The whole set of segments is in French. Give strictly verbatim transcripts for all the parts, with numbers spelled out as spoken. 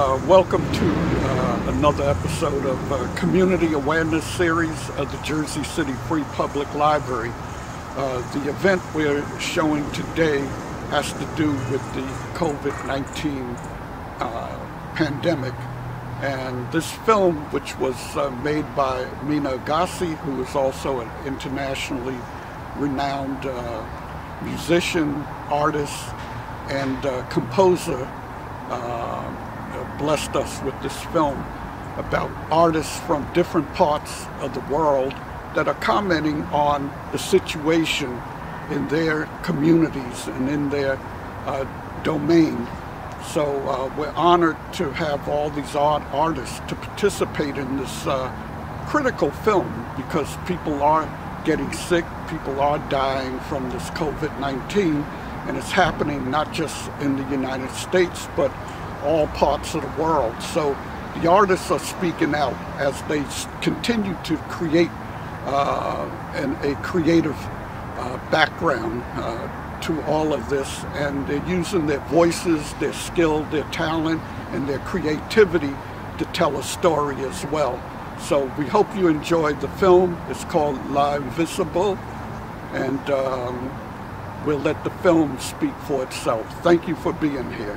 Uh, welcome to uh, another episode of uh, Community Awareness Series of the Jersey City Free Public Library. Uh, the event we're showing today has to do with the COVID nineteen uh, pandemic. And this film, which was uh, made by Mina Agassi, who is also an internationally renowned uh, musician, artist, and uh, composer, uh, blessed us with this film about artists from different parts of the world that are commenting on the situation in their communities and in their uh, domain. So uh, we're honored to have all these art artists to participate in this uh, critical film, because people are getting sick, people are dying from this COVID nineteen, and it's happening not just in the United States, but all parts of the world. So the artists are speaking out as they continue to create uh, an, a creative uh, background uh, to all of this, and they're using their voices, their skill, their talent, and their creativity to tell a story as well. So we hope you enjoyed the film. It's called La Invisible, and um, we'll let the film speak for itself. Thank you for being here.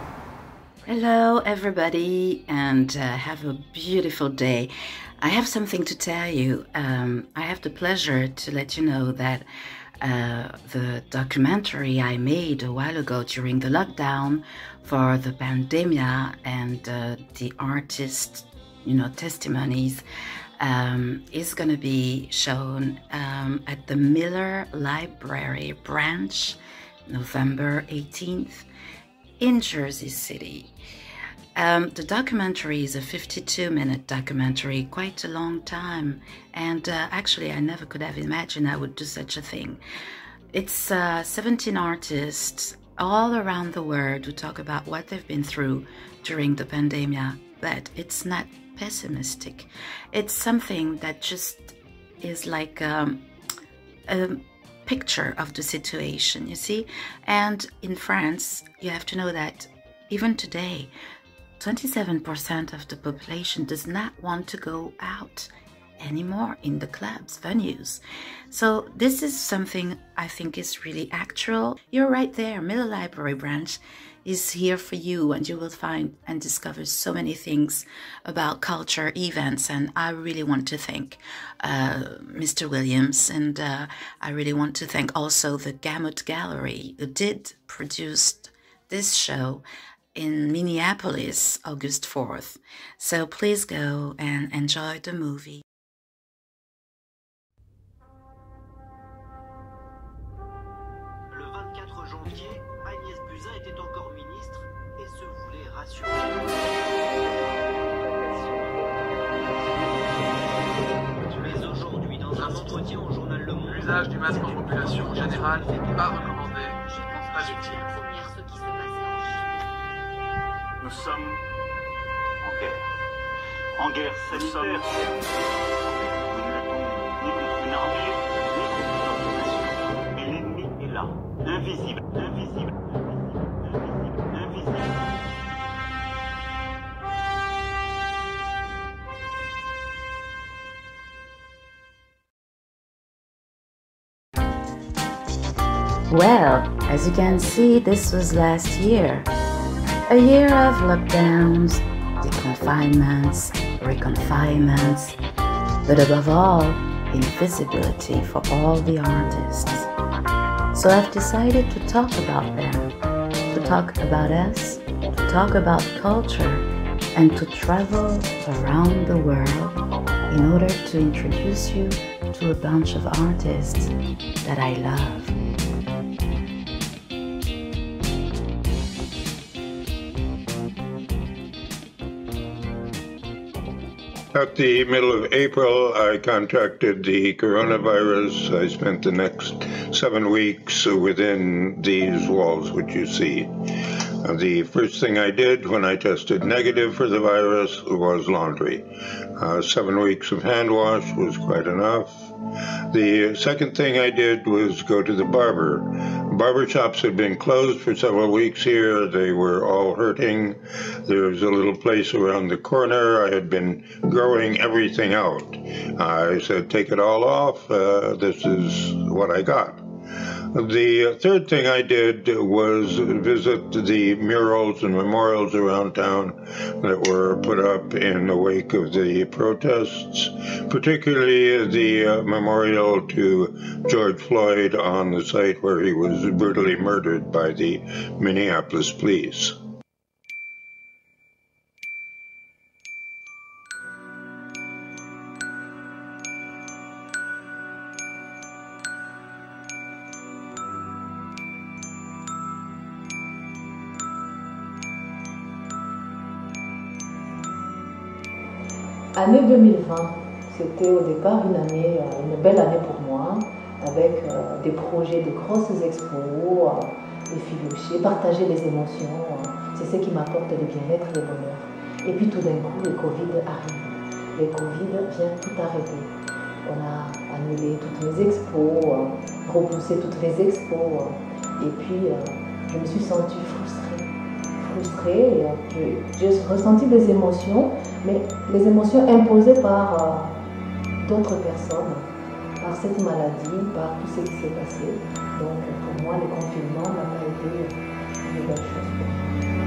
Hello everybody, and uh, have a beautiful day. I have something to tell you. Um, I have the pleasure to let you know that uh, the documentary I made a while ago during the lockdown for the pandemia and uh, the artist, you know, testimonies um, is going to be shown um, at the Miller Library branch November eighteenth in Jersey City. Um, the documentary is a fifty-two minute documentary, quite a long time, and uh, actually I never could have imagined I would do such a thing. It's uh, seventeen artists all around the world who talk about what they've been through during the pandemic, but it's not pessimistic. It's something that just is like um, a picture of the situation, you see. And in France, you have to know that even today, twenty-seven percent of the population does not want to go out anymore in the clubs, venues. So this is something I think is really actual. You're right there. Miller Library branch is here for you, and you will find and discover so many things about culture, events, and I really want to thank uh, Mister Williams, and uh, I really want to thank also the Gamut Gallery, who did produce this show in Minneapolis, August fourth. So please go and enjoy the movie. Le vingt-quatre janvier, Agnès Buzyn était encore ministre et se voulait rassurer. Mais aujourd'hui, dans un entretien au journal Le Monde, l'usage du masque en population générale n'est pas recommandé, pas utile. Nous sommes en guerre. En guerre sanitaire. Nous ne luttons ni contre une armée, ni contre une nation. Et l'ennemi est là, invisible, invisible, invisible, invisible. Well, as you can see, this was last year. A year of lockdowns, deconfinements, reconfinements, but above all, invisibility for all the artists. So I've decided to talk about them, to talk about us, to talk about culture, and to travel around the world in order to introduce you to a bunch of artists that I love. At the middle of April, I contracted the coronavirus. I spent the next seven weeks within these walls, which you see. The first thing I did when I tested negative for the virus was laundry. Uh, seven weeks of hand wash was quite enough. The second thing I did was go to the barber. Barber shops had been closed for several weeks here. They were all hurting. There was a little place around the corner. I had been growing everything out. I said, take it all off. Uh, this is what I got. The third thing I did was visit the murals and memorials around town that were put up in the wake of the protests, particularly the uh, memorial to George Floyd on the site where he was brutally murdered by the Minneapolis police. Année deux mille vingt, c'était au départ une année, une belle année pour moi, avec euh, des projets, de grosses expos, euh, effilocher, partager les émotions. Euh, c'est ce qui m'apporte le bien-être et le bonheur. Et puis tout d'un coup, le Covid arrive. Le Covid vient tout arrêter. On a annulé toutes les expos, euh, repoussé toutes les expos. Euh, et puis, euh, je me suis sentie frustrée. Frustrée, et j'ai ressenti des émotions, mais les émotions imposées par euh, d'autres personnes, par cette maladie, par tout ce qui s'est passé. Donc pour moi, le confinement n'a pas été une bonne chose pour moi.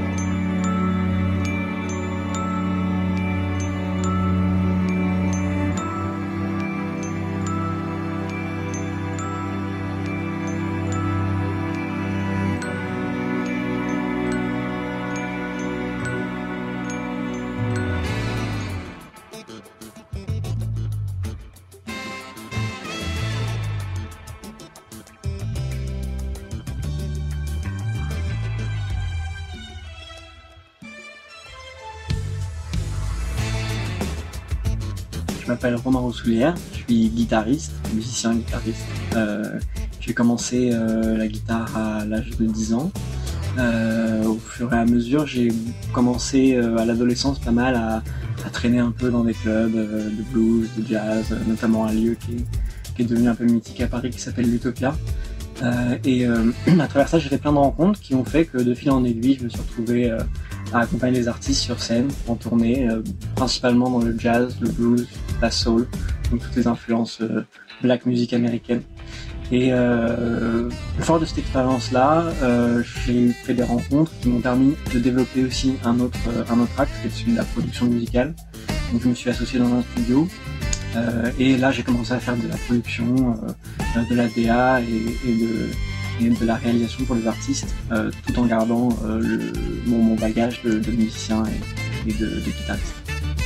Je m'appelle Romain Roussoulière, je suis guitariste, musicien guitariste. Euh, j'ai commencé euh, la guitare à l'âge de dix ans. Euh, au fur et à mesure, j'ai commencé euh, à l'adolescence pas mal à, à traîner un peu dans des clubs euh, de blues, de jazz, euh, notamment un lieu qui est, qui est devenu un peu mythique à Paris qui s'appelle l'Utopia. Euh, et euh, à travers ça, j'ai fait plein de rencontres qui ont fait que de fil en aiguille, je me suis retrouvé euh, à accompagner les artistes sur scène, en tournée, euh, principalement dans le jazz, le blues, la soul, donc toutes les influences euh, black music américaine. Et euh, fort de cette expérience-là, euh, j'ai fait des rencontres qui m'ont permis de développer aussi un autre, euh, un autre axe, qui est celui de la production musicale. Donc je me suis associé dans un studio. Euh, et là, j'ai commencé à faire de la production, euh, de la D A et, et, de, et de la réalisation pour les artistes, euh, tout en gardant euh, le, mon, mon bagage de, de musicien et, et de, de guitariste.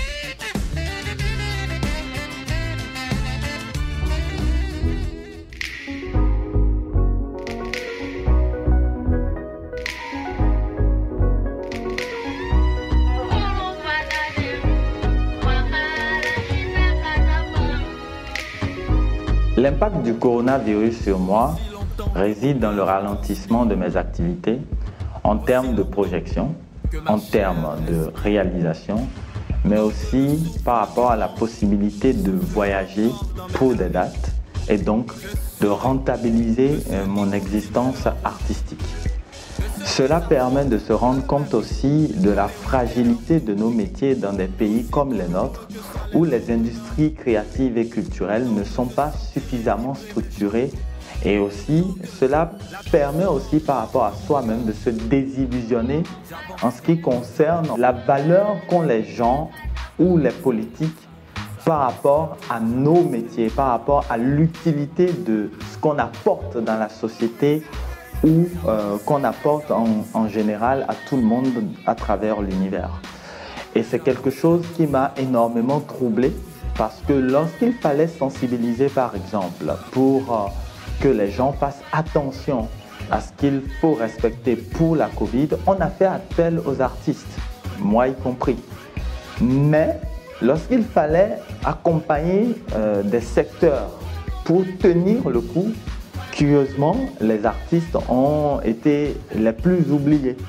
L'impact du coronavirus sur moi réside dans le ralentissement de mes activités en termes de projection, en termes de réalisation, mais aussi par rapport à la possibilité de voyager pour des dates et donc de rentabiliser mon existence artistique. Cela permet de se rendre compte aussi de la fragilité de nos métiers dans des pays comme les nôtres, où les industries créatives et culturelles ne sont pas suffisamment structurées, et aussi cela permet aussi par rapport à soi-même de se désillusionner en ce qui concerne la valeur qu'ont les gens ou les politiques par rapport à nos métiers, par rapport à l'utilité de ce qu'on apporte dans la société ou euh, qu'on apporte en, en général à tout le monde à travers l'univers. Et c'est quelque chose qui m'a énormément troublé parce que lorsqu'il fallait sensibiliser par exemple pour euh, que les gens fassent attention à ce qu'il faut respecter pour la Covid, on a fait appel aux artistes, moi y compris. Mais lorsqu'il fallait accompagner euh, des secteurs pour tenir le coup, curieusement, les artistes ont été les plus oubliés.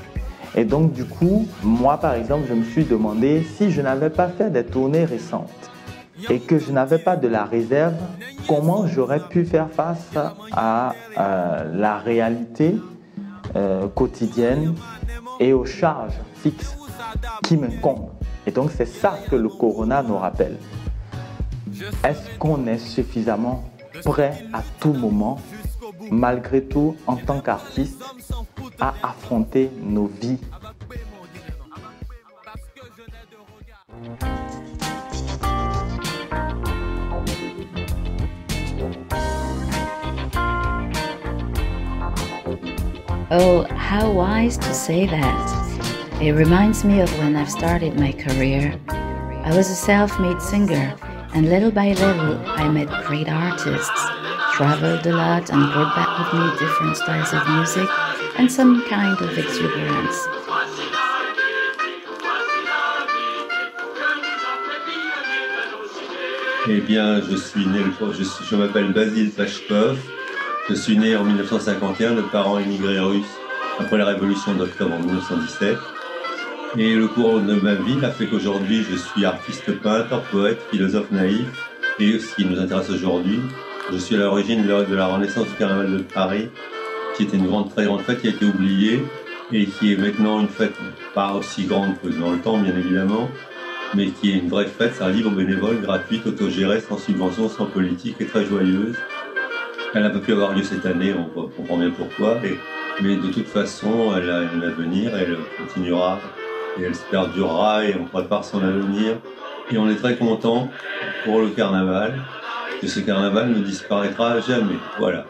Et donc du coup, moi par exemple, je me suis demandé si je n'avais pas fait des tournées récentes et que je n'avais pas de la réserve, comment j'aurais pu faire face à euh, la réalité euh, quotidienne et aux charges fixes qui m'incombent. Et donc c'est ça que le Corona nous rappelle. Est-ce qu'on est suffisamment prêt à tout moment, malgré tout, en tant qu'artiste, à affronter nos vies? Oh, how wise to say that. It reminds me of when I've started my career. I was a self-made singer, and little by little I met great artists, traveled a lot and brought back with me different styles of music and some kind of exuberance. Eh bien, je suis né, je, suis, je m'appelle Basil Pashkov. Je suis né en mille neuf cent cinquante et un de parents immigrés russes après la révolution d'octobre en mille neuf cent dix-sept. Et le cours de ma vie a fait qu'aujourd'hui, je suis artiste peintre, poète, philosophe naïf. Et ce qui nous intéresse aujourd'hui, je suis à l'origine de la renaissance du carnaval de Paris, qui était une grande, très grande fête qui a été oubliée et qui est maintenant une fête pas aussi grande que dans le temps, bien évidemment, mais qui est une vraie fête, c'est un libre bénévole, gratuite, autogérée, sans subvention, sans politique et très joyeuse. Elle n'a pas pu avoir lieu cette année, on comprend bien pourquoi, et, mais de toute façon, elle a un avenir, elle continuera et elle se perdurera et on prépare son avenir. Et on est très content pour le carnaval, que ce carnaval ne disparaîtra jamais. Voilà.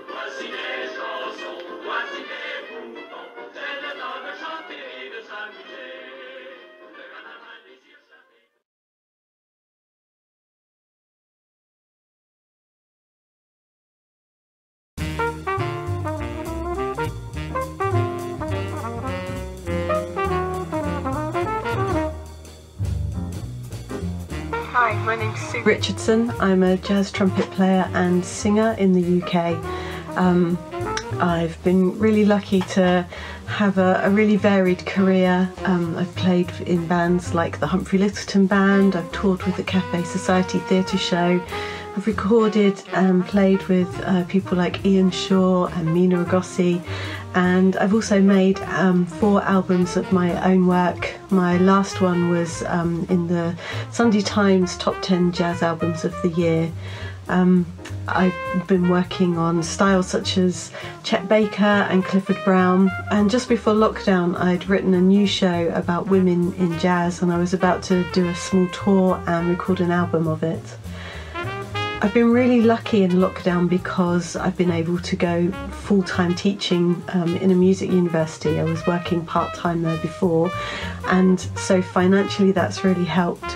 Hi, my name's Sue Richardson. I'm a jazz trumpet player and singer in the U K. Um, I've been really lucky to have a, a really varied career. Um, I've played in bands like the Humphrey Lyttelton Band, I've toured with the Cafe Society Theatre Show, I've recorded and played with uh, people like Ian Shaw and Mina Ragossi, and I've also made um, four albums of my own work. My last one was um, in the Sunday Times Top ten Jazz Albums of the Year. Um, I've been working on styles such as Chet Baker and Clifford Brown, and just before lockdown I'd written a new show about women in jazz, and I was about to do a small tour and record an album of it. I've been really lucky in lockdown because I've been able to go full-time teaching um, in a music university. I was working part-time there before, and so financially that's really helped.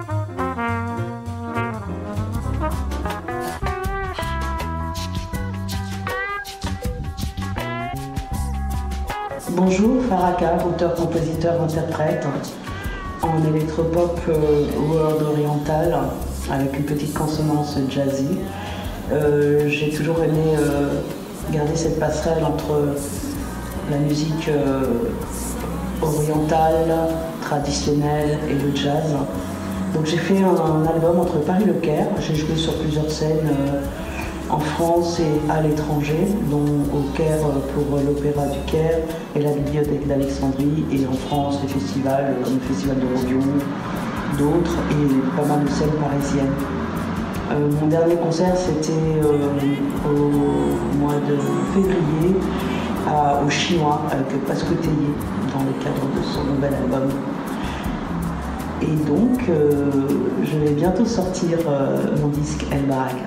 Bonjour, Faraka, auteur, compositeur, interprète en électropop euh, world oriental avec une petite consonance jazzy. Euh, J'ai toujours aimé euh, garder cette passerelle entre la musique euh, orientale, traditionnelle et le jazz. Donc j'ai fait un, un album entre Paris et le Caire. J'ai joué sur plusieurs scènes euh, en France et à l'étranger, dont au Caire pour l'Opéra du Caire et la Bibliothèque d'Alexandrie, et en France les festivals comme le Festival de Rodion, d'autres, et pas mal de scènes parisiennes. Euh, mon dernier concert c'était euh, au mois de février à, au Chinois avec Pascal Tellier dans le cadre de son nouvel album. Et donc euh, je vais bientôt sortir euh, mon disque El Baraka.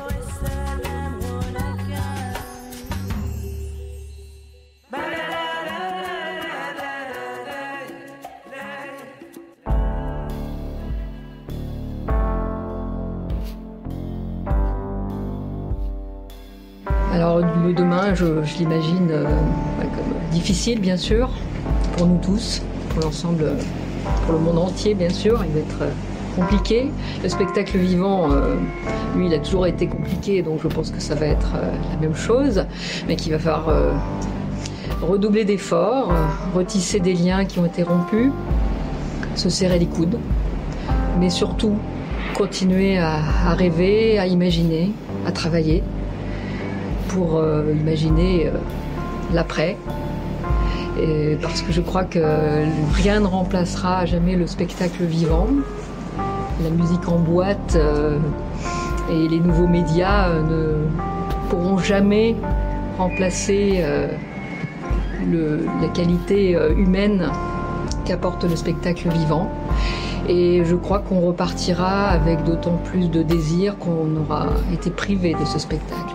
Alors le demain, je, je l'imagine euh, comme difficile bien sûr, pour nous tous, pour l'ensemble, pour le monde entier bien sûr, il va être euh, compliqué. Le spectacle vivant, euh, lui il a toujours été compliqué, donc je pense que ça va être euh, la même chose, mais qu'il va falloir euh, redoubler d'efforts, retisser des liens qui ont été rompus, se serrer les coudes, mais surtout continuer à, à rêver, à imaginer, à travailler pour euh, imaginer euh, l'après. Et parce que je crois que rien ne remplacera jamais le spectacle vivant. La musique en boîte euh, et les nouveaux médias euh, ne pourront jamais remplacer euh, le, la qualité euh, humaine qu'apporte le spectacle vivant. Et je crois qu'on repartira avec d'autant plus de désir qu'on aura été privé de ce spectacle.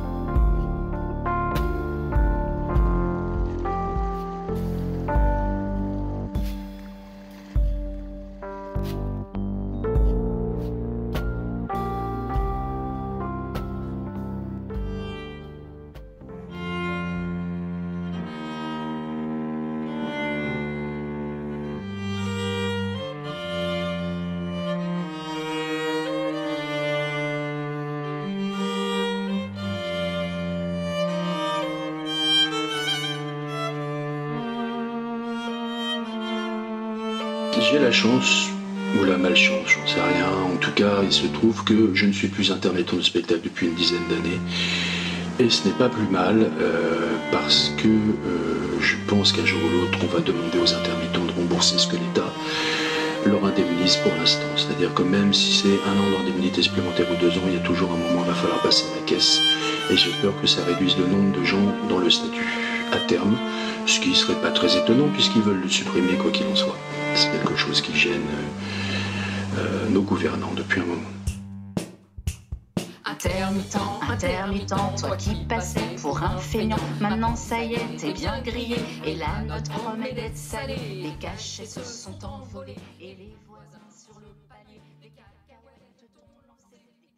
J'ai la chance, ou la malchance, j'en sais rien. En tout cas, il se trouve que je ne suis plus intermittent de spectacle depuis une dizaine d'années. Et ce n'est pas plus mal, euh, parce que euh, je pense qu'un jour ou l'autre, on va demander aux intermittents de rembourser ce que l'État leur indemnise pour l'instant. C'est-à-dire que même si c'est un an d'indemnité supplémentaire ou deux ans, il y a toujours un moment où il va falloir passer à la caisse. Et j'ai peur que ça réduise le nombre de gens dans le statut à terme, ce qui ne serait pas très étonnant puisqu'ils veulent le supprimer quoi qu'il en soit. C'est quelque chose qui gêne euh, euh, nos gouvernants depuis un moment. Intermittent, intermittent, toi qui passais pour un feignant, maintenant ça y est, t'es bien grillé, et la note promet d'être salée. Les cachets se sont envolés, et les voisins sur le palier, les cacahuètes t'ont lancé.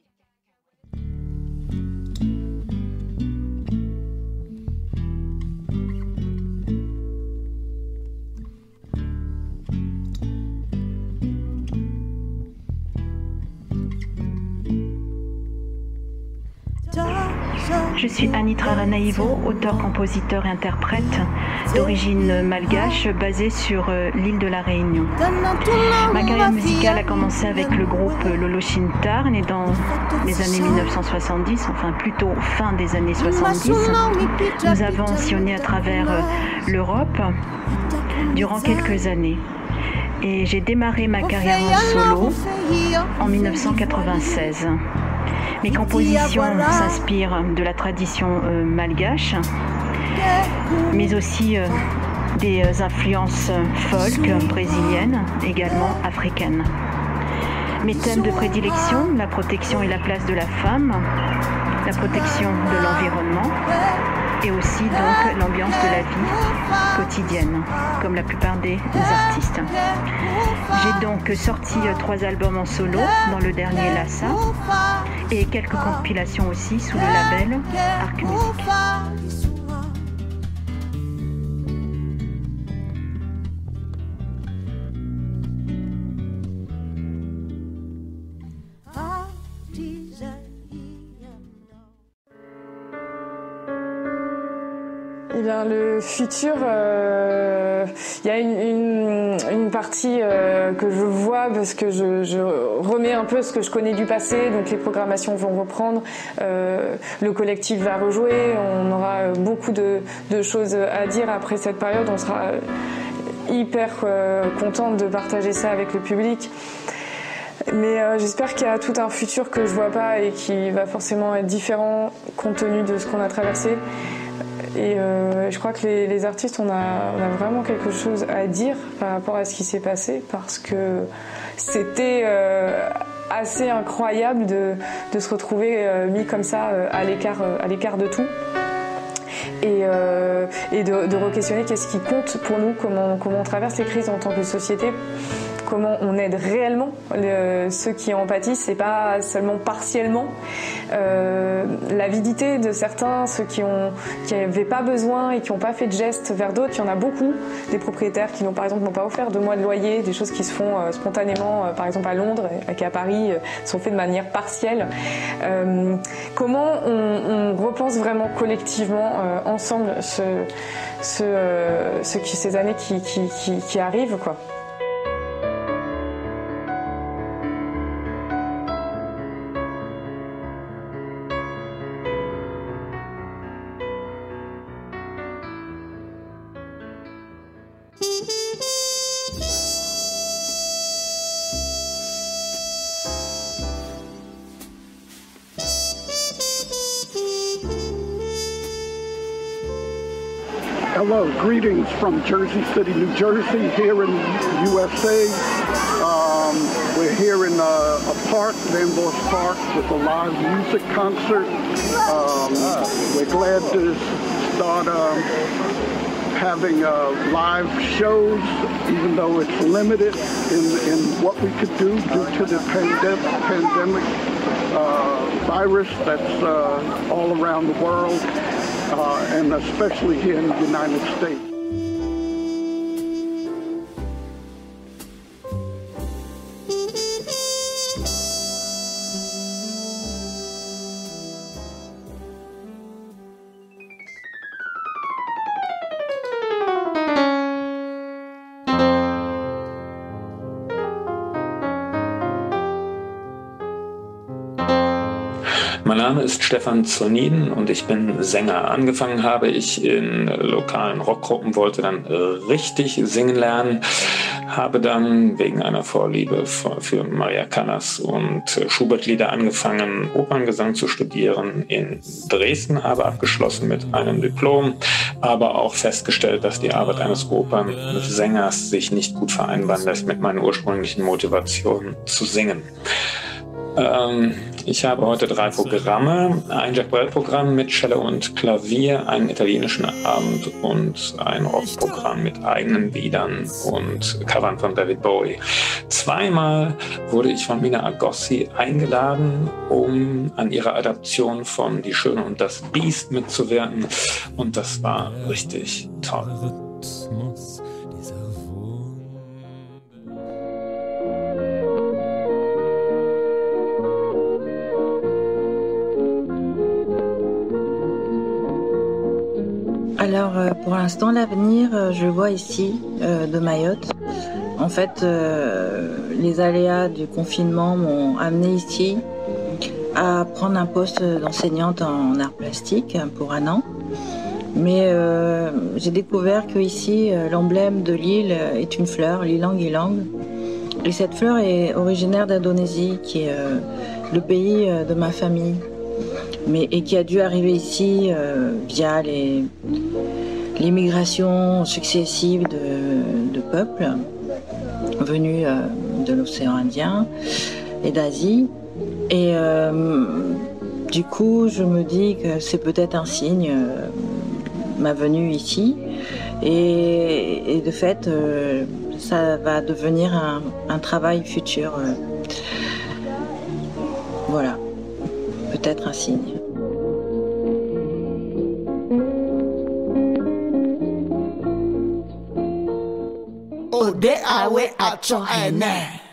Je suis Anitra Ranaïvo, auteur, compositeur et interprète d'origine malgache basée sur euh, l'île de la Réunion. Ma carrière musicale a commencé avec le groupe Lolo Shintar, né dans les années mille neuf cent soixante-dix, enfin plutôt fin des années soixante-dix. Nous avons sillonné à travers euh, l'Europe durant quelques années. Et j'ai démarré ma carrière en solo en mille neuf cent quatre-vingt-seize. Mes compositions s'inspirent de la tradition euh, malgache, mais aussi euh, des euh, influences folk brésiliennes, également africaines. Mes thèmes de prédilection, la protection et la place de la femme, la protection de l'environnement, et aussi donc l'ambiance de la vie quotidienne, comme la plupart des artistes. J'ai donc sorti trois albums en solo, dans le dernier Lhasa, et quelques compilations aussi sous le label Arc Music. Eh bien, le futur, euh, il y a une, une, une partie euh, que je vois parce que je, je remets un peu ce que je connais du passé, donc les programmations vont reprendre, euh, le collectif va rejouer, on aura beaucoup de, de choses à dire après cette période, on sera hyper euh, contente de partager ça avec le public. Mais euh, j'espère qu'il y a tout un futur que je vois pas et qui va forcément être différent compte tenu de ce qu'on a traversé. Et euh, je crois que les, les artistes, on a, on a vraiment quelque chose à dire par rapport à ce qui s'est passé parce que c'était euh, assez incroyable de, de se retrouver euh, mis comme ça euh, à l'écart, euh, à l'écart de tout. Et, euh, et de, de re-questionner qu'est-ce qui compte pour nous, comment, comment on traverse les crises en tant que société, comment on aide réellement le, ceux qui en pâtissent et pas seulement partiellement. Euh, L'avidité de certains, ceux qui ont qui n'avaient pas besoin et qui n'ont pas fait de gestes vers d'autres, il y en a beaucoup. Des propriétaires qui n'ont par exemple n'ont pas offert deux mois de loyer, des choses qui se font euh, spontanément, euh, par exemple à Londres et qu'à Paris euh, sont faites de manière partielle. Euh, comment on, on repense vraiment collectivement euh, ensemble ce, ce, euh, ce qui, ces années qui, qui, qui, qui arrivent, quoi. Hello, greetings from Jersey City, New Jersey, here in the U S A. Um, we're here in a, a park, Van Voss Park, with a live music concert. Um, we're glad to start um, having uh, live shows, even though it's limited in, in what we could do due to the pandem pandemic uh, virus that's uh, all around the world. Uh, and especially here in the United States. Mein Name ist Stefan Zoniden und ich bin Sänger. Angefangen habe ich in lokalen Rockgruppen, wollte dann richtig singen lernen, habe dann wegen einer Vorliebe für Maria Callas und Schubert-Lieder angefangen, Operngesang zu studieren in Dresden, habe abgeschlossen mit einem Diplom, aber auch festgestellt, dass die Arbeit eines Opernsängers sich nicht gut vereinbaren lässt mit meiner ursprünglichen Motivation zu singen. Ich habe heute drei Programme, ein Jacques Brel-Programm mit Cello und Klavier, einen italienischen Abend und ein Rockprogramm mit eigenen Liedern und Covern von David Bowie. Zweimal wurde ich von Mina Agossi eingeladen, um an ihrer Adaption von Die Schöne und das Biest mitzuwirken, und das war richtig toll. Alors pour l'instant l'avenir je vois ici euh, de Mayotte. En fait euh, les aléas du confinement m'ont amené ici à prendre un poste d'enseignante en arts plastiques pour un an. Mais euh, j'ai découvert que ici l'emblème de l'île est une fleur, l'ilang ilang. Et cette fleur est originaire d'Indonésie, qui est euh, le pays de ma famille. Mais, et qui a dû arriver ici euh, via les, les migrations successives de, de peuples venus euh, de l'océan Indien et d'Asie. Et euh, du coup, je me dis que c'est peut-être un signe, euh, ma venue ici. Et, et de fait, euh, ça va devenir un, un travail futur. Euh, voilà, peut-être un signe. Ode awe acho ene.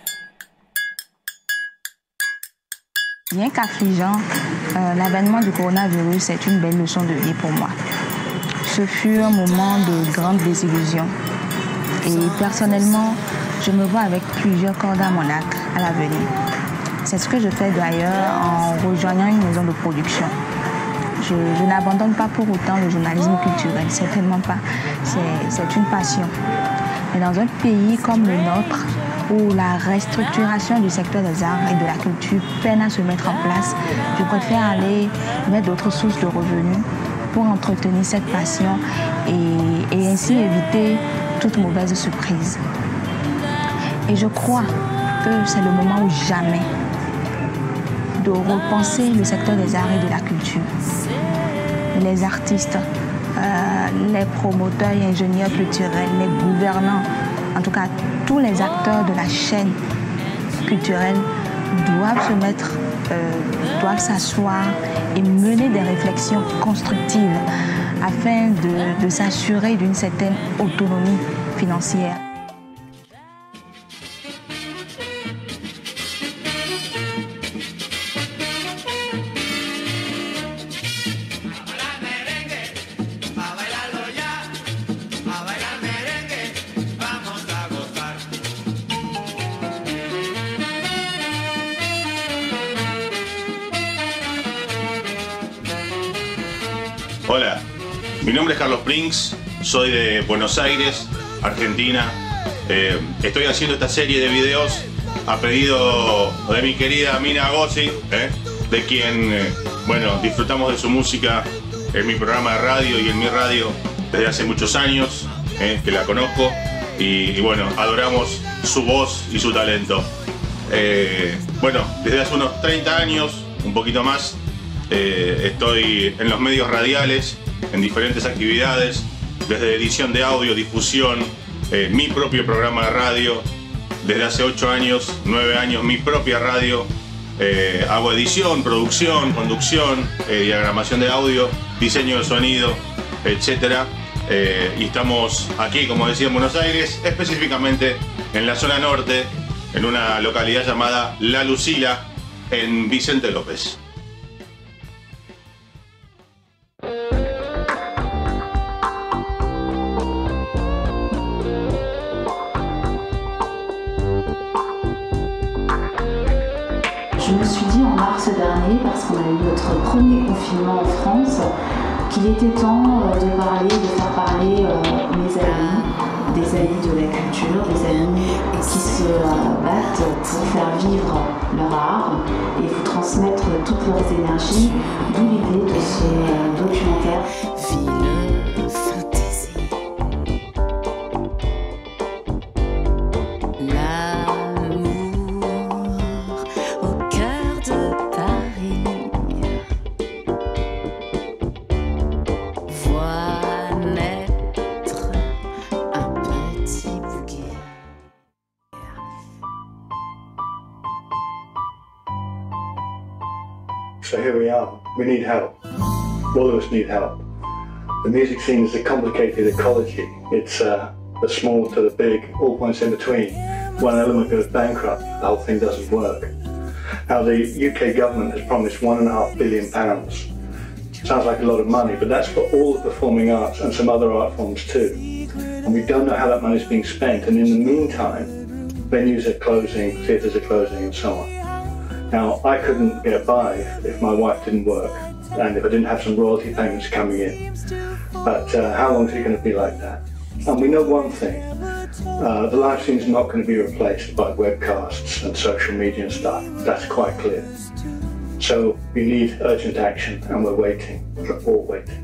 Bien qu'affligeant, euh, l'avènement du coronavirus est une belle leçon de vie pour moi. Ce fut un moment de grande désillusion. Et personnellement, je me vois avec plusieurs cordes à mon arc à l'avenir. C'est ce que je fais d'ailleurs en rejoignant une maison de production. Je, je n'abandonne pas pour autant le journalisme culturel, certainement pas. C'est une passion. Mais dans un pays comme le nôtre, où la restructuration du secteur des arts et de la culture peine à se mettre en place, je préfère aller vers d'autres sources de revenus pour entretenir cette passion et, et ainsi éviter toute mauvaise surprise. Et je crois que c'est le moment ou jamais de repenser le secteur des arts et de la culture. Les artistes, euh, les promoteurs et ingénieurs culturels, les gouvernants, en tout cas tous les acteurs de la chaîne culturelle doivent se mettre, euh, doivent s'asseoir et mener des réflexions constructives afin de, de s'assurer d'une certaine autonomie financière. Hola, mi nombre es Carlos Prinks, soy de Buenos Aires, Argentina. Eh, estoy haciendo esta serie de videos a pedido de mi querida Mina Gozzi, eh, de quien, eh, bueno, disfrutamos de su música en mi programa de radio y en mi radio desde hace muchos años, eh, que la conozco, y, y bueno, adoramos su voz y su talento. Eh, bueno, desde hace unos treinta años, un poquito más, eh, estoy en los medios radiales, en diferentes actividades, desde edición de audio, difusión, eh, mi propio programa de radio, desde hace ocho años, nueve años, mi propia radio, eh, hago edición, producción, conducción, eh, diagramación de audio, diseño de sonido, etcétera. Eh, y estamos aquí, como decía, en Buenos Aires, específicamente en la zona norte, en una localidad llamada La Lucila, en Vicente López. Je me suis dit en mars dernier, parce qu'on a eu notre premier confinement en France, qu'il était temps de parler, de faire parler euh, mes amis, des amis de la culture, des amis qui se euh, battent pour faire vivre leur art et vous transmettre toutes leurs énergies, d'où l'idée de ce euh, documentaire. Ville fantaisie. So here we are, we need help. All of us need help. The music scene is a complicated ecology. It's uh, the small to the big, all points in between. One element goes bankrupt, the whole thing doesn't work. Now the U K government has promised one and a half billion pounds. Sounds like a lot of money, but that's for all the performing arts and some other art forms too. And we don't know how that money is being spent, and in the meantime, venues are closing, theatres are closing and so on. Now, I couldn't get by if my wife didn't work and if I didn't have some royalty payments coming in. But uh, how long is it going to be like that? And we know one thing, uh, the live scene is not going to be replaced by webcasts and social media and stuff. That's quite clear. So we need urgent action, and we're waiting, we're all waiting.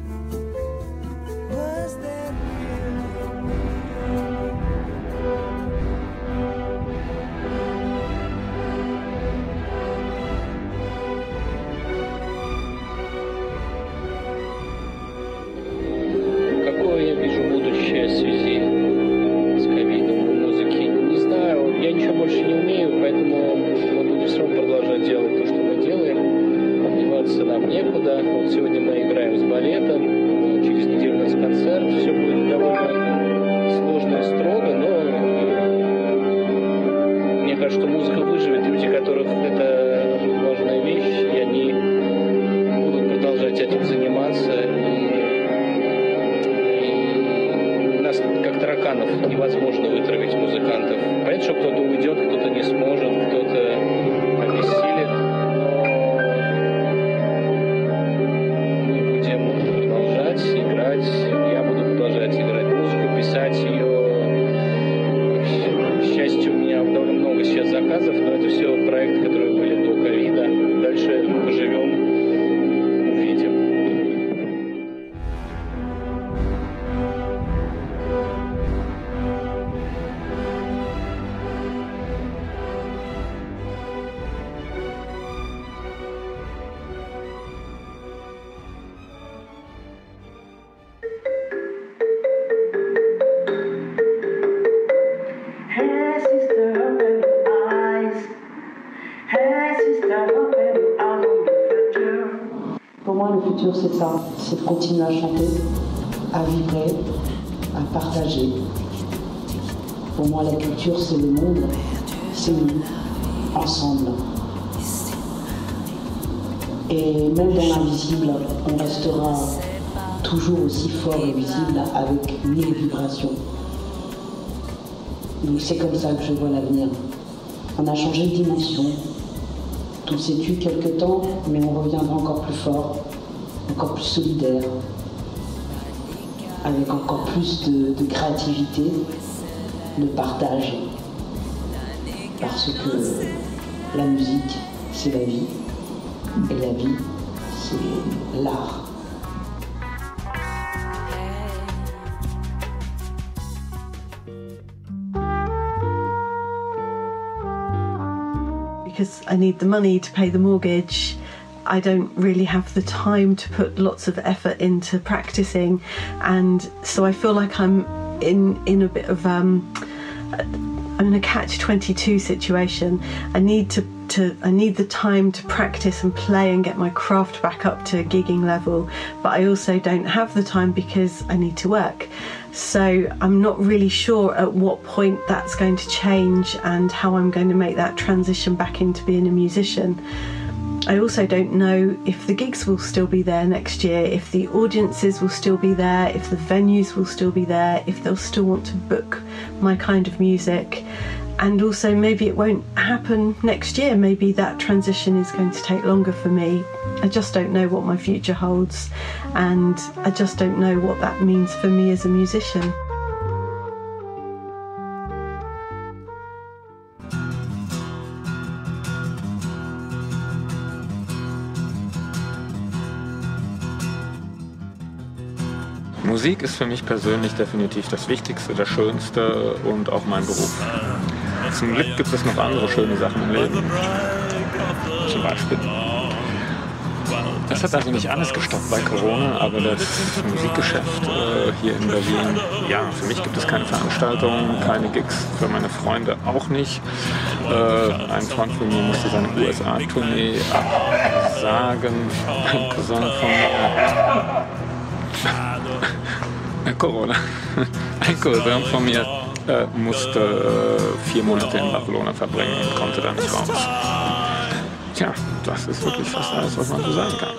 Невозможно вытравить музыкантов. Понятно, что кто-то уйдет, кто-то не сможет, кто-то обессилит, но мы будем продолжать играть, я буду продолжать играть музыку, писать ее. К счастью, у меня довольно много сейчас заказов, но это все проекты, которые были до ковида. Дальше поживем, увидим. Pour moi, le futur, c'est ça. C'est de continuer à chanter, à vibrer, à partager. Pour moi, la culture, c'est le monde, c'est nous, ensemble. Et même dans l'invisible, on restera toujours aussi fort et visible avec mille vibrations. Donc c'est comme ça que je vois l'avenir. On a changé de dimension. Tout s'est tu quelque temps, mais on reviendra encore plus fort, encore plus solidaire, avec encore plus de, de créativité, de partage. Parce que la musique, c'est la vie, et la vie, c'est l'art. Because I need the money to pay the mortgage, I don't really have the time to put lots of effort into practicing, and so I feel like I'm in in a bit of um, I'm in a catch twenty-two situation. I need to, to I need the time to practice and play and get my craft back up to a gigging level, but I also don't have the time because I need to work. So I'm not really sure at what point that's going to change and how I'm going to make that transition back into being a musician. I also don't know if the gigs will still be there next year, if the audiences will still be there, if the venues will still be there, if they'll still want to book my kind of music. And also maybe it won't happen next year, maybe that transition is going to take longer for me. I just don't know what my future holds, and I just don't know what that means for me as a musician. Musik ist für mich persönlich definitiv das Wichtigste, das Schönste und auch mein Beruf. Zum Glück gibt es noch andere schöne Sachen im Leben. Zum Beispiel. Das hat also nicht alles gestoppt bei Corona, aber das Musikgeschäft äh, hier in Berlin, ja, für mich gibt es keine Veranstaltungen, keine Gigs, für meine Freunde auch nicht. Äh, ein Freund von mir musste seine U S A-Tournee absagen, ein Cousin von mir. Corona. Ein Cousin von mir äh, musste äh, vier Monate in Barcelona verbringen und konnte da nicht raus. Tja, das ist wirklich fast alles, was man so sagen kann.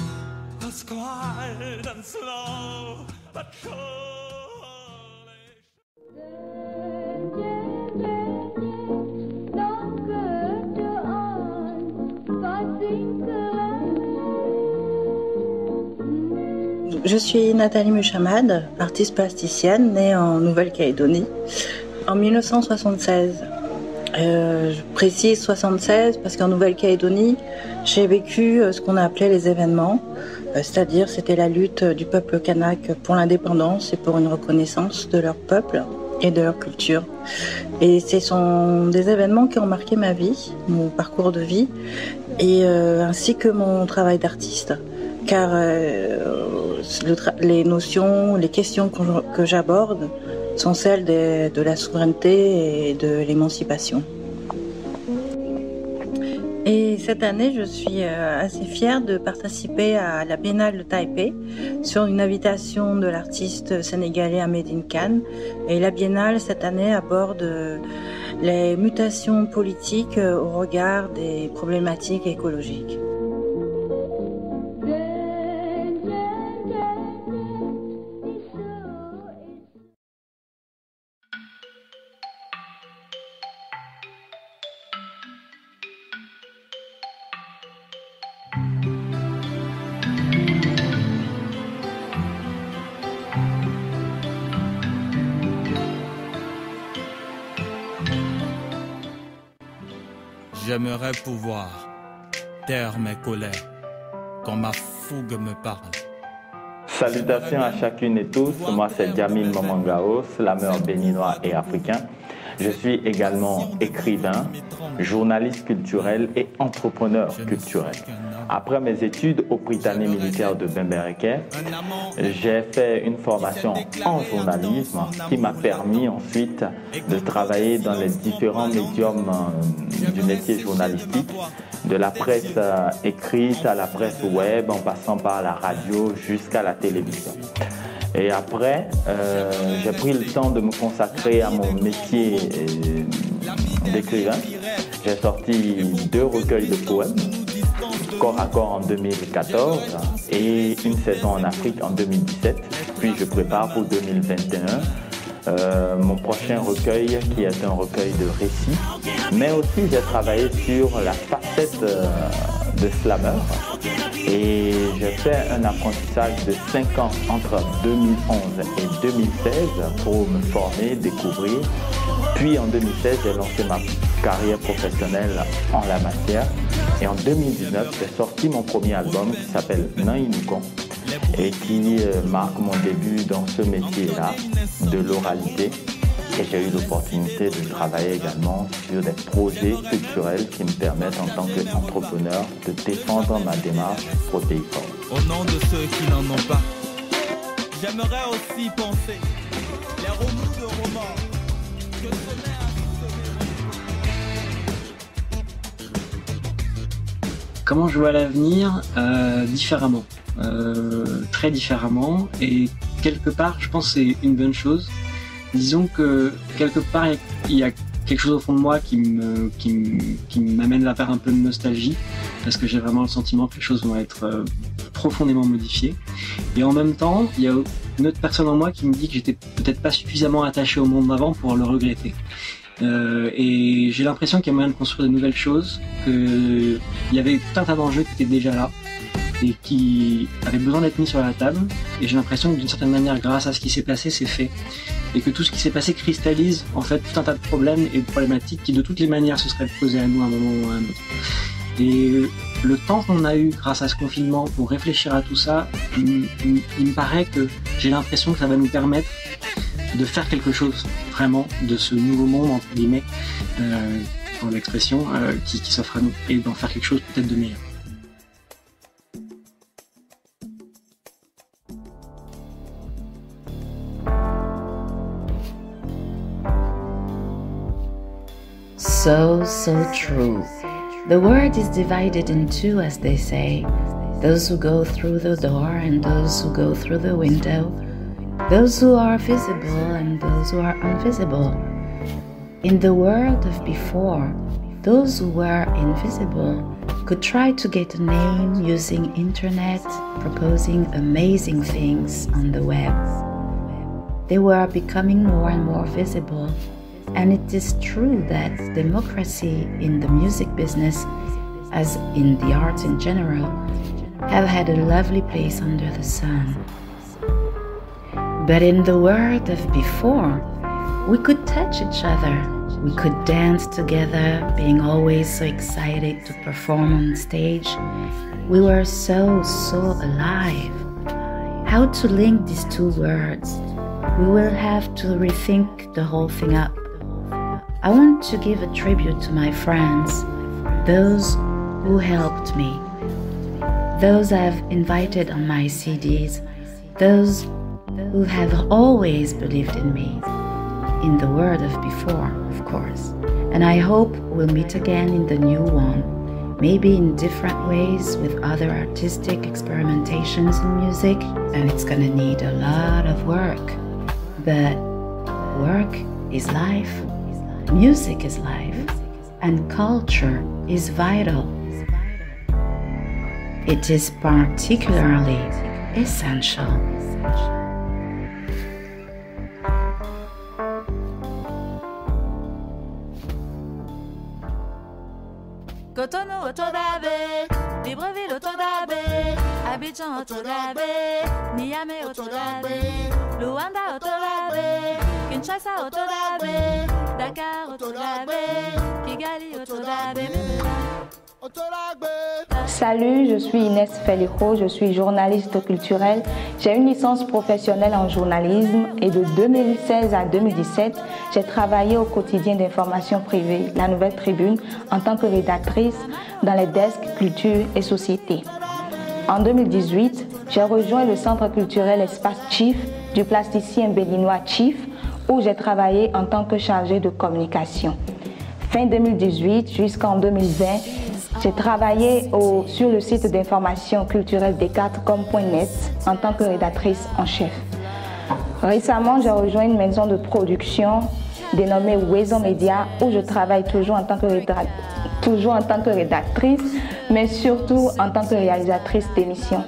Je suis Nathalie Muchamad, artiste plasticienne née en Nouvelle-Calédonie en mille neuf cent soixante-seize. Euh, je précise soixante-seize parce qu'en Nouvelle-Calédonie, j'ai vécu ce qu'on a appelé les événements, c'est-à-dire c'était la lutte du peuple kanak pour l'indépendance et pour une reconnaissance de leur peuple et de leur culture. Et ce sont des événements qui ont marqué ma vie, mon parcours de vie, et euh, ainsi que mon travail d'artiste. Car euh, le les notions, les questions que j'aborde sont celles de, de la souveraineté et de l'émancipation. Et cette année, je suis assez fière de participer à la Biennale de Taipei sur une invitation de l'artiste sénégalais Amedine Kane. Et la Biennale, cette année, aborde les mutations politiques au regard des problématiques écologiques. J'aimerais pouvoir taire mes colères quand ma fougue me parle. Salutations à chacune et tous, moi c'est Djamil Momangao, slameur béninois et africain. Je suis également écrivain, journaliste culturel et entrepreneur culturel. Après mes études au Prytanée militaire de Bembereke, j'ai fait une formation en journalisme qui m'a permis ensuite de travailler dans les différents médiums du métier journalistique, de la presse écrite à la presse web, en passant par la radio jusqu'à la télévision. Et après, euh, j'ai pris le temps de me consacrer à mon métier d'écrivain. J'ai sorti deux recueils de poèmes, Corps à corps en deux mille quatorze et Une saison en Afrique en deux mille dix-sept. Puis je prépare pour deux mille vingt et un euh, mon prochain recueil qui est un recueil de récits. Mais aussi j'ai travaillé sur la facette euh, de slammer Et j'ai fait un apprentissage de cinq ans entre deux mille onze et deux mille seize pour me former, découvrir. Puis en deux mille seize, j'ai lancé ma carrière professionnelle en la matière. Et en deux mille dix-neuf, j'ai sorti mon premier album qui s'appelle Nainukon et qui marque mon début dans ce métier-là de l'oralité. Et j'ai eu l'opportunité de travailler également sur des projets culturels qui me permettent en tant qu'entrepreneur de défendre ma démarche protéiforme. Au nom de ceux qui n'en ont pas, j'aimerais aussi penser les remous de remords que ce n'est Comment je vois l'avenir euh, différemment, euh, très différemment, et quelque part je pense que c'est une bonne chose. Disons que quelque part il y a quelque chose au fond de moi qui me qui me, qui m'amène à faire un peu de nostalgie parce que j'ai vraiment le sentiment que les choses vont être euh, profondément modifiées. Et en même temps, il y a une autre personne en moi qui me dit que j'étais peut-être pas suffisamment attaché au monde d'avant pour le regretter. Euh, et j'ai l'impression qu'il y a moyen de construire de nouvelles choses, qu'il y avait tout un tas d'enjeux qui étaient déjà là et qui avaient besoin d'être mis sur la table. Et j'ai l'impression que d'une certaine manière, grâce à ce qui s'est passé, c'est fait. Et que tout ce qui s'est passé cristallise en fait tout un tas de problèmes et de problématiques qui de toutes les manières se seraient posées à nous à un moment ou à un autre. Et le temps qu'on a eu grâce à ce confinement pour réfléchir à tout ça, il, il, il me paraît que j'ai l'impression que ça va nous permettre de faire quelque chose vraiment de ce nouveau monde entre guillemets, euh, pour l'expression, euh, qui, qui s'offre à nous, et d'en faire quelque chose peut-être de meilleur. So, so true. The world is divided in two, as they say. Those who go through the door and those who go through the window. Those who are visible and those who are invisible. In the world of before, those who were invisible could try to get a name using internet, proposing amazing things on the web. They were becoming more and more visible. And it is true that democracy in the music business, as in the arts in general, have had a lovely place under the sun. But in the world of before, we could touch each other. We could dance together, being always so excited to perform on stage. We were so, so alive. How to link these two words? We will have to rethink the whole thing up. I want to give a tribute to my friends, those who helped me, those I've invited on my C Ds, those who have always believed in me, in the world of before, of course. And I hope we'll meet again in the new one, maybe in different ways with other artistic experimentations in music, and it's gonna need a lot of work. But work is life. Music is life, and culture is vital. It is particularly essential. Cotonou Otodabe, Libreville Otodabe, Abidjan Otodabe, Niamey Otodabe, Luanda Otodabe, Kinshasa Otodabe, Dakar Otodabe, Kigali Otodabe. Salut, je suis Inès Feliro, je suis journaliste culturelle. J'ai une licence professionnelle en journalisme et de deux mille seize à deux mille dix-sept, j'ai travaillé au quotidien d'information privée, La Nouvelle Tribune, en tant que rédactrice dans les desks culture et société. En deux mille dix-huit, j'ai rejoint le centre culturel Espace Chief du plasticien béninois Chief, où j'ai travaillé en tant que chargée de communication. Fin deux mille dix-huit jusqu'en deux mille vingt, j'ai travaillé au, sur le site d'information culturelle Descartes comme point net en tant que rédactrice en chef. Récemment, j'ai rejoint une maison de production dénommée Weson Media où je travaille toujours en tant que, rédac- toujours en tant que rédactrice, mais surtout en tant que réalisatrice d'émissions.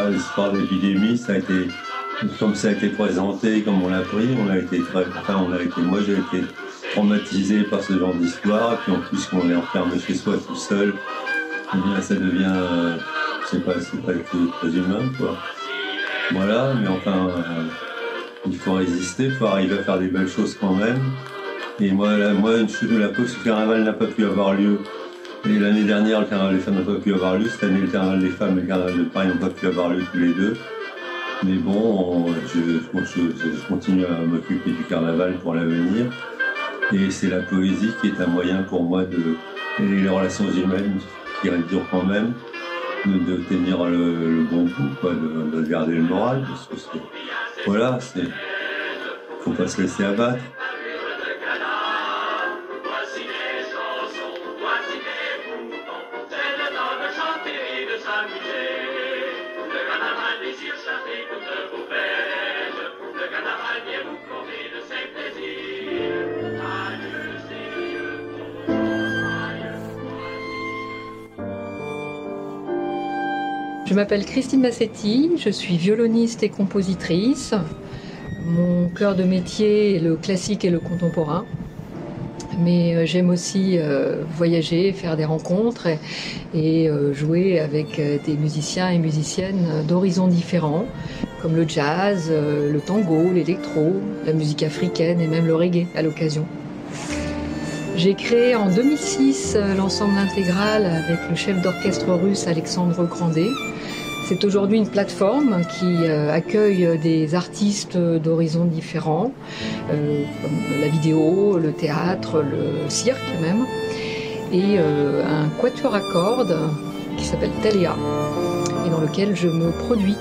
l'histoire de l'épidémie, ça a été, comme ça a été présenté, comme on l'a pris, on a été très, enfin, on a été, moi j'ai été traumatisé par ce genre d'histoire, et puis en plus quand on est enfermé chez soi tout seul, eh bien ça devient, euh, c'est pas, c'est pas très humain, quoi. Voilà, mais enfin, euh, il faut résister, il faut arriver à faire des belles choses quand même. Et moi, là, moi une chose de la peau, ce carnaval n'a pas pu avoir lieu. Et l'année dernière, le carnaval des femmes n'a pas pu avoir lieu. Cette année, le carnaval des femmes et le carnaval de Paris n'ont pas pu avoir lieu tous les deux. Mais bon, on, je, je, je continue à m'occuper du carnaval pour l'avenir. Et c'est la poésie qui est un moyen pour moi de... Et les relations humaines qui durent quand même, de, de tenir le, le bon coup, quoi, de, de garder le moral. Parce que c'est... Voilà, c'est... Faut pas se laisser abattre. Je m'appelle Christine Bassetti, je suis violoniste et compositrice. Mon cœur de métier est le classique et le contemporain. Mais j'aime aussi euh, voyager, faire des rencontres et, et euh, jouer avec des musiciens et musiciennes d'horizons différents, comme le jazz, euh, le tango, l'électro, la musique africaine et même le reggae à l'occasion. J'ai créé en deux mille six l'ensemble intégral avec le chef d'orchestre russe Alexandre Grandet. C'est aujourd'hui une plateforme qui euh, accueille des artistes d'horizons différents, euh, comme la vidéo, le théâtre, le cirque même, et euh, un quatuor à cordes qui s'appelle Théléa, et dans lequel je me produis.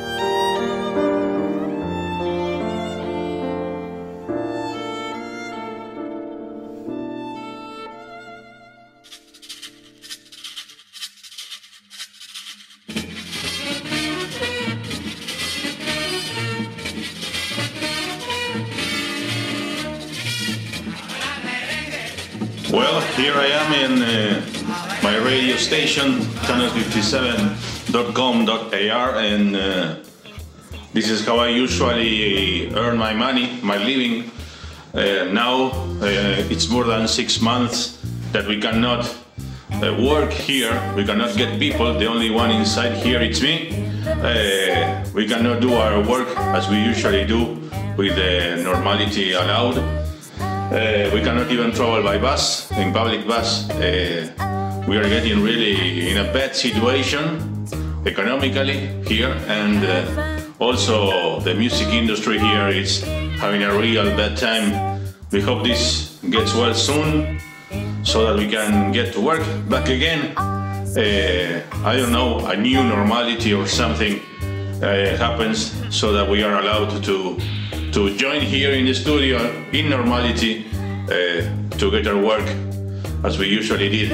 Well, here I am in uh, my radio station, channel fifty-seven dot com dot A R, and uh, this is how I usually earn my money, my living. Uh, now uh, it's more than six months that we cannot uh, work here, we cannot get people, the only one inside here it's me. Uh, we cannot do our work as we usually do with the normality allowed. Uh, we cannot even travel by bus, in public bus. Uh, we are getting really in a bad situation economically here, and uh, also the music industry here is having a real bad time. We hope this gets well soon so that we can get to work back again. Uh, I don't know, a new normality or something uh, happens so that we are allowed to to join here in the studio in normality uh, to get our work as we usually did.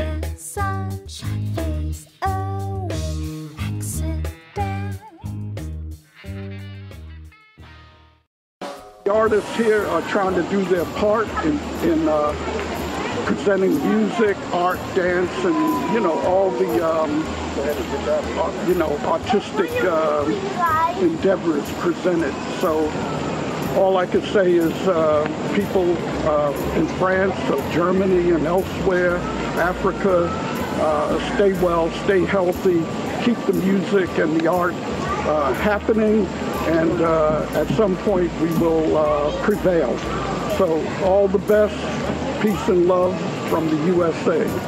The artists here are trying to do their part in, in uh, presenting music, art, dance, and you know all the um, you know artistic uh, endeavors presented. So all I can say is uh, people uh, in France, or Germany, and elsewhere, Africa, uh, stay well, stay healthy, keep the music and the art uh, happening, and uh, at some point we will uh, prevail. So all the best, peace and love from the U S A.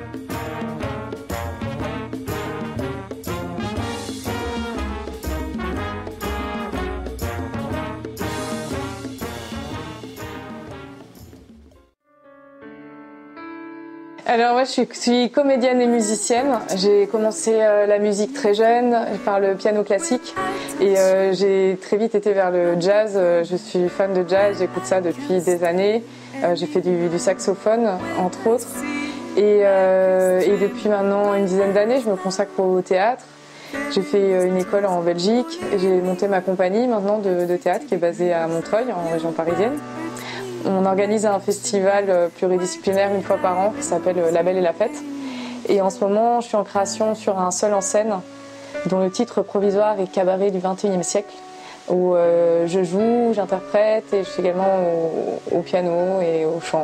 Alors moi je suis, suis comédienne et musicienne. J'ai commencé euh, la musique très jeune par le piano classique et euh, j'ai très vite été vers le jazz. Euh, je suis fan de jazz, j'écoute ça depuis des années. Euh, j'ai fait du, du saxophone entre autres et, euh, et depuis maintenant une dizaine d'années je me consacre au théâtre. J'ai fait une école en Belgique et j'ai monté ma compagnie maintenant de, de théâtre qui est basée à Montreuil en région parisienne. On organise un festival pluridisciplinaire une fois par an qui s'appelle La Belle et la Fête. Et en ce moment, je suis en création sur un seul en scène dont le titre provisoire est Cabaret du vingt et unième siècle, où euh, je joue, j'interprète et je suis également au, au piano et au chant.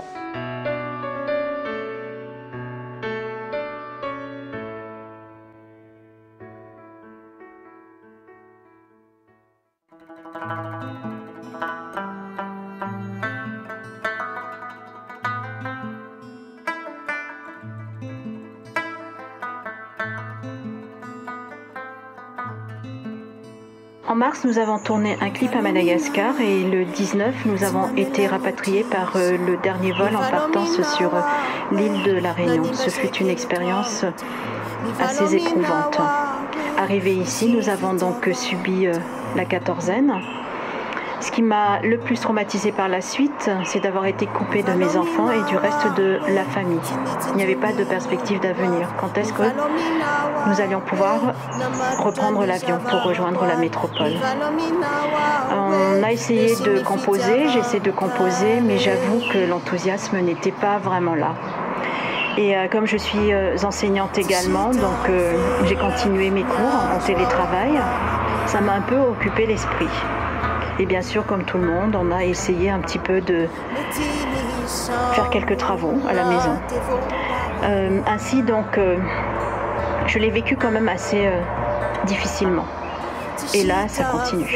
En mars, nous avons tourné un clip à Madagascar et le dix-neuf, nous avons été rapatriés par euh, le dernier vol en partance sur euh, l'île de la Réunion. Ce fut une expérience assez éprouvante. Arrivés ici, nous avons donc subi euh, la quatorzaine. Ce qui m'a le plus traumatisé par la suite, c'est d'avoir été coupée de mes enfants et du reste de la famille. Il n'y avait pas de perspective d'avenir. Quand est-ce que nous allions pouvoir reprendre l'avion pour rejoindre la métropole? On a essayé de composer, j'ai essayé de composer, mais j'avoue que l'enthousiasme n'était pas vraiment là. Et euh, comme je suis euh, enseignante également, donc euh, j'ai continué mes cours en télétravail, ça m'a un peu occupé l'esprit. Et bien sûr, comme tout le monde, on a essayé un petit peu de faire quelques travaux à la maison. Euh, ainsi, donc, euh, je l'ai vécu quand même assez euh, difficilement. Et là, ça continue.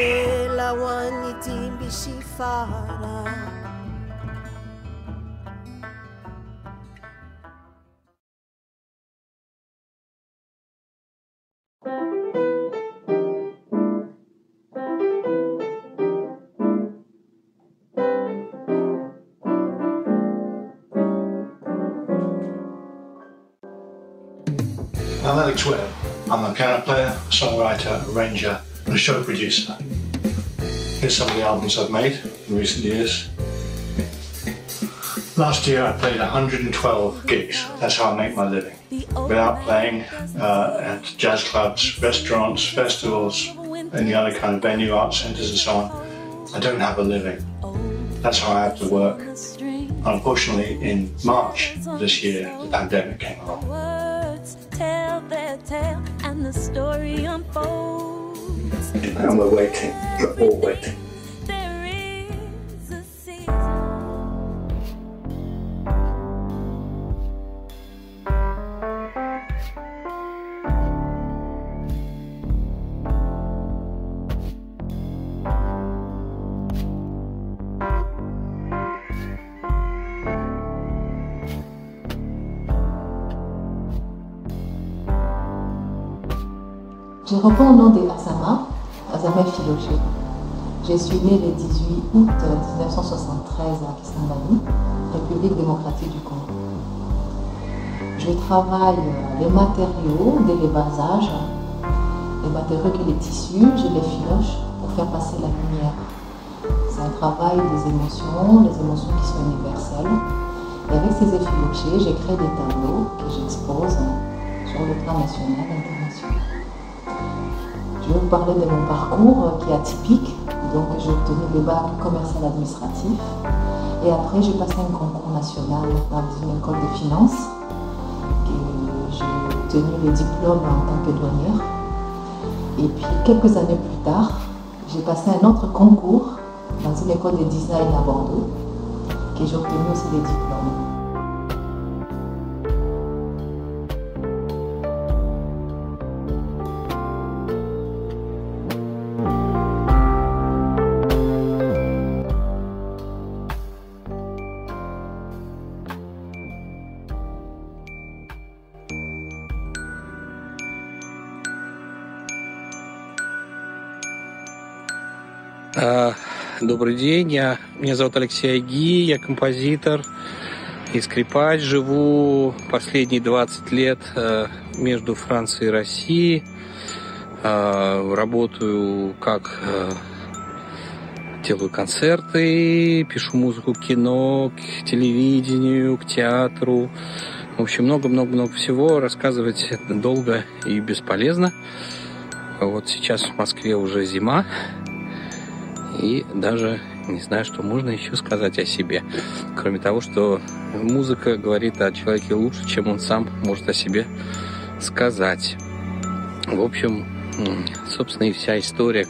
I'm Alex Webb. I'm a piano player, songwriter, arranger and a show producer. Here's some of the albums I've made in recent years. Last year I played one hundred twelve gigs. That's how I make my living. Without playing uh, at jazz clubs, restaurants, festivals, any other kind of venue, art centres and so on, I don't have a living. That's how I have to work. Unfortunately, in March this year, the pandemic came along. Tell their tale and the story unfolds. And we're waiting, we're all waiting. There is a season. Je reprends au nom des Azama, Azama Filoché. Je suis née le dix-huit août mille neuf cent soixante-treize à Kisangani, République démocratique du Congo. Je travaille les matériaux dès le bas âge, les matériaux que les tissus, je les filoche pour faire passer la lumière. C'est un travail des émotions, des émotions qui sont universelles. Et avec ces effilochés, j'ai créé des tableaux que j'expose sur le plan national et international. Je vais vous parler de mon parcours qui est atypique. Donc j'ai obtenu le bac commercial administratif et après j'ai passé un concours national dans une école de finance. J'ai obtenu le diplôme en tant que douanière. Et puis quelques années plus tard, j'ai passé un autre concours dans une école de design à Bordeaux et j'ai obtenu aussi le diplôme. Добрый день, я, меня зовут Алексей Айги, я композитор и скрипач. Живу последние двадцать лет между Францией и Россией. Работаю как делаю концерты, пишу музыку к кино, к телевидению, к театру. В общем, много-много-много всего. Рассказывать долго и бесполезно. Вот сейчас в Москве уже зима. И даже не знаю, что можно еще сказать о себе. Кроме того, что музыка говорит о человеке лучше, чем он сам может о себе сказать. В общем, Собственно, и вся история.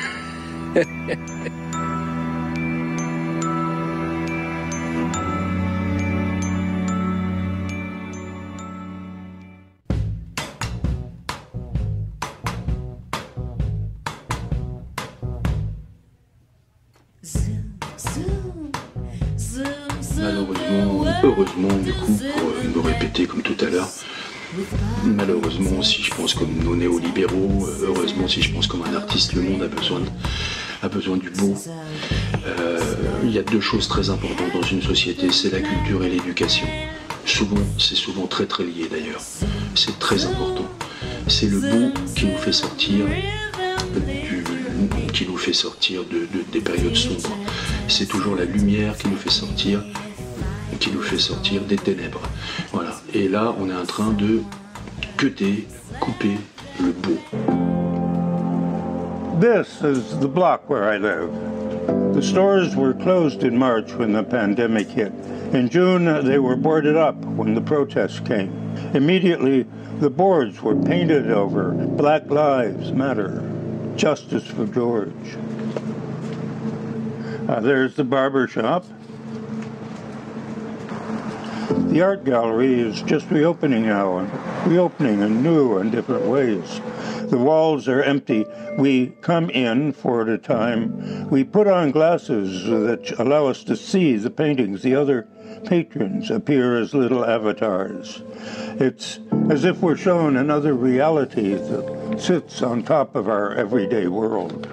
Malheureusement, heureusement, du coup, pour me répéter comme tout à l'heure, malheureusement, si je pense comme nos néolibéraux, heureusement, si je pense comme un artiste, le monde a besoin, a besoin du beau. Euh, il y a deux choses très importantes dans une société, c'est la culture et l'éducation. Souvent, c'est souvent très très lié d'ailleurs. C'est très important. C'est le beau qui nous fait sortir du, qui nous fait sortir de, de, des périodes sombres. C'est toujours la lumière qui nous fait sortir, qui nous fait sortir des ténèbres. Voilà. Et là, on est en train de cutter, couper le beau. This is the block where I live. The stores were closed in March when the pandemic hit. In June, they were boarded up when the protests came. Immediately, the boards were painted over Black Lives Matter, Justice for George. Uh, there's the barber shop. The art gallery is just reopening now, and reopening in new and different ways. The walls are empty. We come in for at a time. We put on glasses that allow us to see the paintings. The other patrons appear as little avatars. It's as if we're shown another reality that sits on top of our everyday world.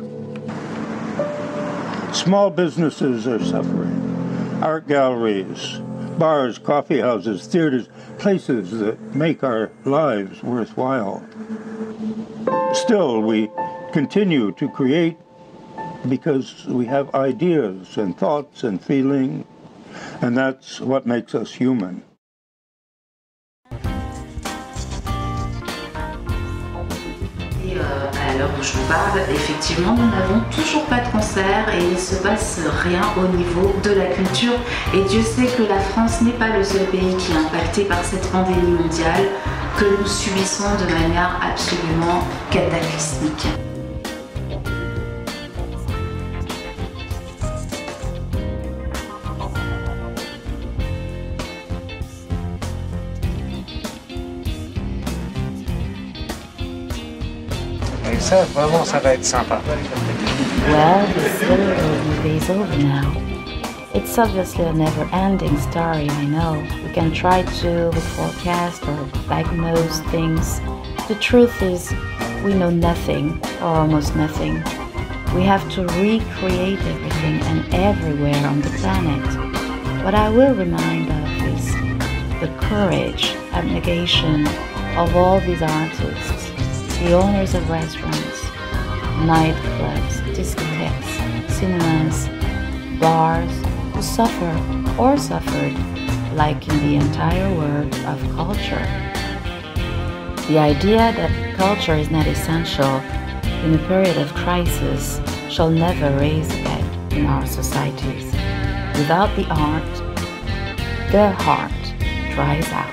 Small businesses are suffering. Art galleries, bars, coffee houses, theaters, places that make our lives worthwhile. Still, we continue to create because we have ideas and thoughts and feelings, and that's what makes us human. Et euh, à l'heure où je vous parle, effectivement, nous n'avons toujours pas de concert et il ne se passe rien au niveau de la culture. Et Dieu sait que la France n'est pas le seul pays qui est impacté par cette pandémie mondiale que nous subissons de manière absolument cataclysmique. Et ça, vraiment, ça va être sympa. Well, the silver movie is over now. It's obviously a never-ending story, I know. We can try to forecast or diagnose things. The truth is, we know nothing, or almost nothing. We have to recreate everything and everywhere on the planet. What I will remind of is the courage, abnegation of all these artists, the owners of restaurants, nightclubs, discotheques, cinemas, bars, who suffer or suffered, like in the entire world of culture. The idea that culture is not essential in a period of crisis shall never raise again in our societies. Without the art, the heart dries out.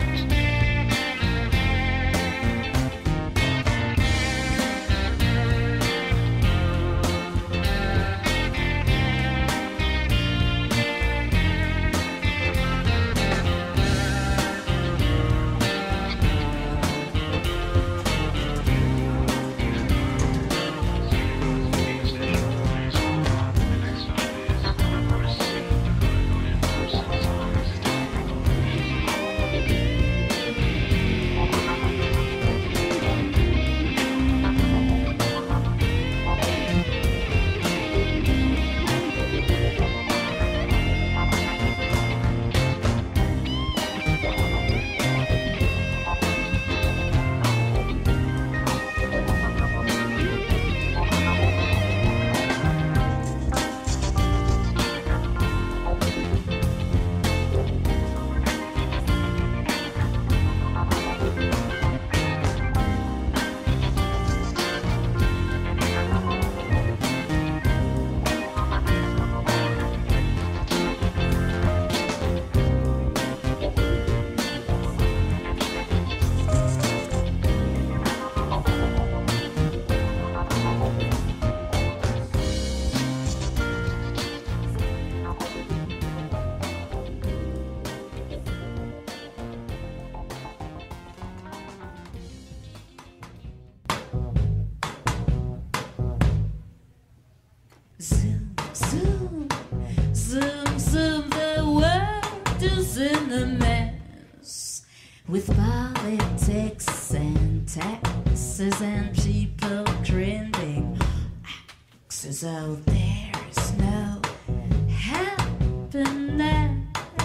with politics and taxes and people trending axes. Oh, there's no happiness.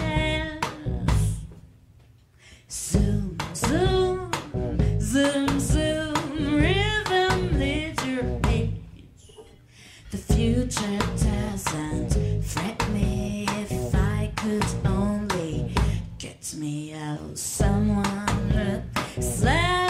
Zoom, zoom, zoom, zoom, rhythm leads your age. The future doesn't fret me if I could only get me out someone slap